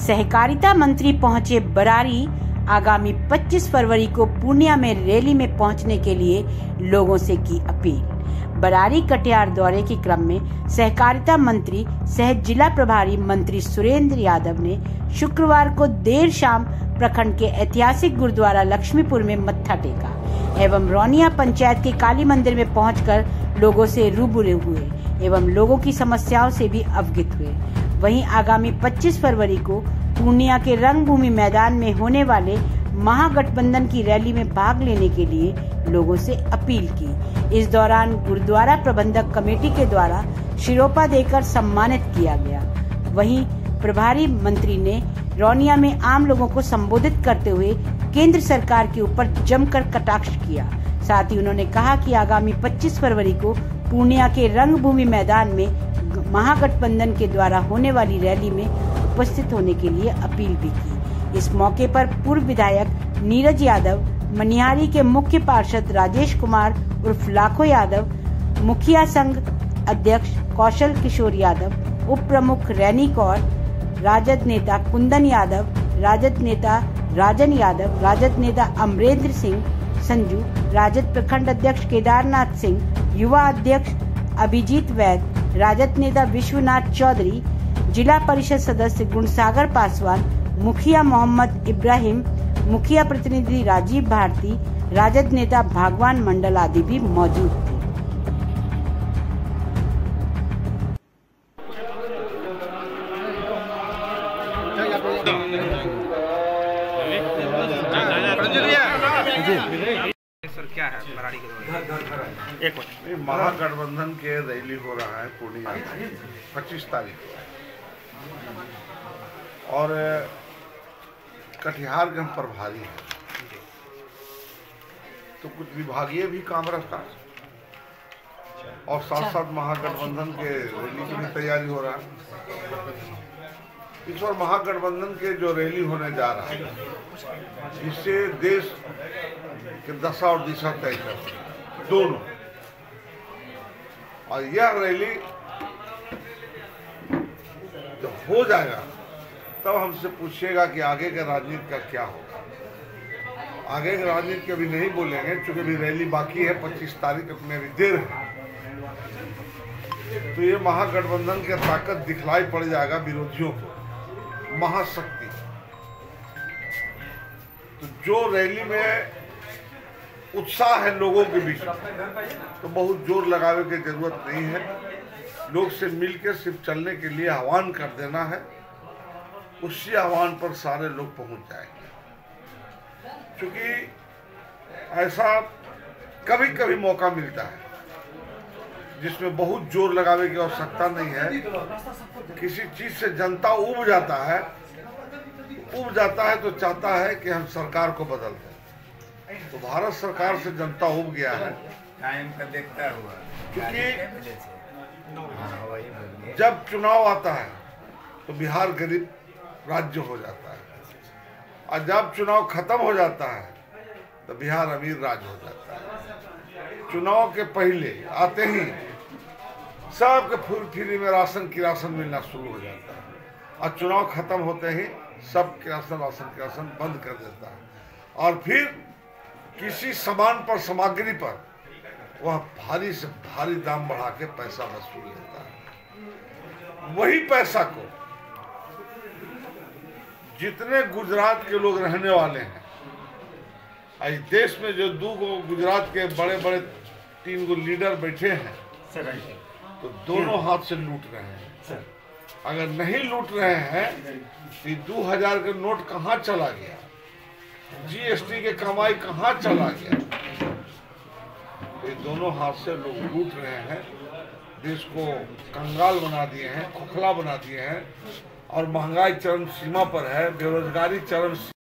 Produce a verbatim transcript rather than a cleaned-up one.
सहकारिता मंत्री पहुंचे बरारी। आगामी पच्चीस फरवरी को पूर्णिया में रैली में पहुंचने के लिए लोगों से की अपील। बरारी कटिहार दौरे के क्रम में सहकारिता मंत्री सह जिला प्रभारी मंत्री सुरेंद्र यादव ने शुक्रवार को देर शाम प्रखंड के ऐतिहासिक गुरुद्वारा लक्ष्मीपुर में मत्था टेका एवं रौनिया पंचायत के काली मंदिर में पहुंचकर लोगों से रूबरू हुए एवं लोगों की समस्याओं से भी अवगत हुए। वहीं आगामी पच्चीस फरवरी को पूर्णिया के रंगभूमि मैदान में होने वाले महागठबंधन की रैली में भाग लेने के लिए लोगों से अपील की। इस दौरान गुरुद्वारा प्रबंधक कमेटी के द्वारा शिरोपा देकर सम्मानित किया गया। वहीं प्रभारी मंत्री ने रौनिया में आम लोगों को संबोधित करते हुए केंद्र सरकार के ऊपर जमकर कटाक्ष किया। साथ ही उन्होंने कहा कि आगामी पच्चीस फरवरी को पूर्णिया के रंगभूमि मैदान में महागठबंधन के द्वारा होने वाली रैली में उपस्थित होने के लिए अपील भी की। इस मौके पर पूर्व विधायक नीरज यादव, मनिहारी के मुख्य पार्षद राजेश कुमार उर्फ लाखो यादव, मुखिया संघ अध्यक्ष कौशल किशोर यादव, उप प्रमुख रैनी कौर, राजद नेता कुंदन यादव, राजद नेता राजन यादव, राजद नेता अमरेंद्र सिंह संजू, राजद प्रखंड अध्यक्ष केदारनाथ सिंह, युवा अध्यक्ष अभिजीत वैद, राजद नेता विश्वनाथ चौधरी, जिला परिषद सदस्य गुणसागर पासवान, मुखिया मोहम्मद इब्राहिम, मुखिया प्रतिनिधि राजीव भारती, राजद नेता भागवान मंडल आदि भी मौजूद थे। सर क्या है बरारी के दौरान? एक मिनट, महागठबंधन के रैली हो रहा है पूर्णिया पच्चीस तारीख को और कटिहार के हम प्रभारी हैं, तो कुछ विभागीय भी काम रहता है और साथ साथ महागठबंधन के रैली की भी तैयारी हो रहा है। इस बार महागठबंधन के जो रैली होने जा रहा है, जिससे देश के दशा और दिशा तय कर दोनों, और यह रैली जब हो जाएगा तब हमसे पूछिएगा कि आगे के राजनीति का क्या होगा। आगे के राजनीति के अभी नहीं बोलेंगे, क्योंकि अभी रैली बाकी है, पच्चीस तारीख अपने अभी देर है। तो ये महागठबंधन की ताकत दिखलाई पड़ जाएगा विरोधियों को, महाशक्ति। तो जो रैली में उत्साह है लोगों के बीच में, तो बहुत जोर लगाने की जरूरत नहीं है। लोग से मिलकर सिर्फ चलने के लिए आह्वान कर देना है, उसी आह्वान पर सारे लोग पहुंच जाएंगे। क्योंकि ऐसा कभी कभी मौका मिलता है जिसमें बहुत जोर लगाने की आवश्यकता नहीं है। किसी चीज से जनता उब जाता है, उब जाता है तो चाहता है कि हम सरकार को बदल दें। तो भारत सरकार से जनता उब गया है, टाइम का देखता हुआ, क्योंकि जब चुनाव आता है तो बिहार गरीब राज्य हो जाता है, और जब चुनाव खत्म हो जाता है तो बिहार अमीर राज्य हो जाता है। चुनाव के पहले आते ही सबके फुल फ्री में राशन की राशन मिलना शुरू हो जाता है, और चुनाव खत्म होते ही सब किरासन राशन किरासन बंद कर देता है, और फिर किसी सामान पर, सामग्री पर वह भारी से भारी दाम बढ़ा के पैसा वसूल लेता है। वही पैसा को जितने गुजरात के लोग रहने वाले हैं, आज देश में जो दो गो गुजरात के बड़े बड़े तीन गो लीडर बैठे हैं, तो दोनों हाथ से लूट रहे हैं। अगर नहीं लूट रहे हैं तो दो हजार का नोट कहाँ चला गया, जीएसटी के कमाई कहाँ चला गया। ये दोनों हाथ से लोग लूट रहे हैं, देश को कंगाल बना दिए हैं, खोखला बना दिए हैं, और महंगाई चरम सीमा पर है, बेरोजगारी चरम